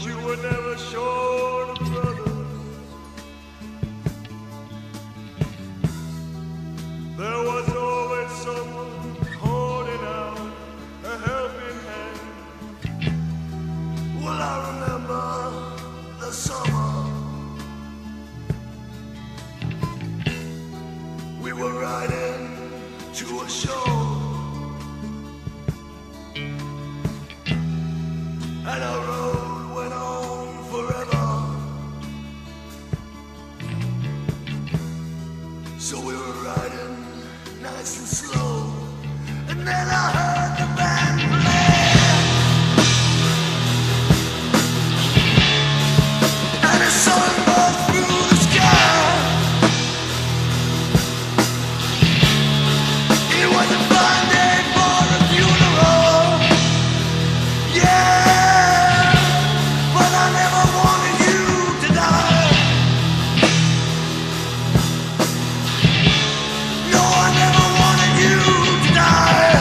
but you were never short of brothers. There was always someone holding out a helping hand. Well, I remember the summer we were riding to a show, and our road went on forever. So we were riding nice and slow, and then I heard the band play, and a sun burst through the sky. It was a fine day for a funeral, yeah, but I never wanted you to die. No, I never wanted you to die.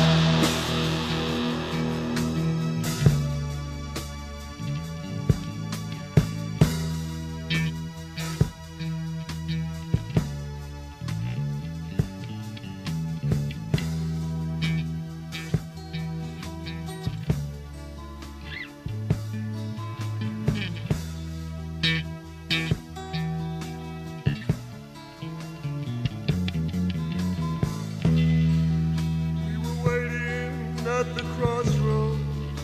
We were waiting at the crossroads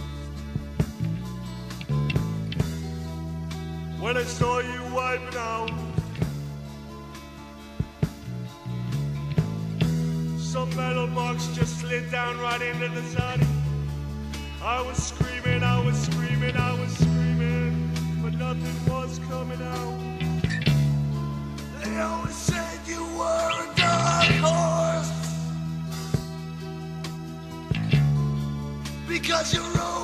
when I saw you wiping out some metal box, just slid down right into the sun. I was screaming, I was screaming, I was screaming, but nothing was coming out. They always said you were a dark horse because you rode